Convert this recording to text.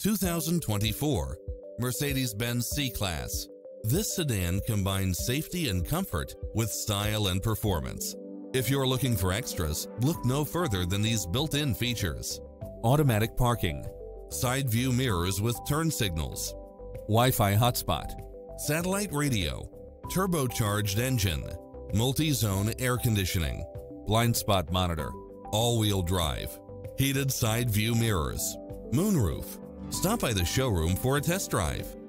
2024 Mercedes-Benz C-Class. This sedan combines safety and comfort with style and performance. If you're looking for extras, look no further than these built-in features: automatic parking, side view mirrors with turn signals, Wi-Fi hotspot, satellite radio, turbocharged engine, multi-zone air conditioning, blind spot monitor, all-wheel drive, heated side view mirrors, moonroof. Stop by the showroom for a test drive.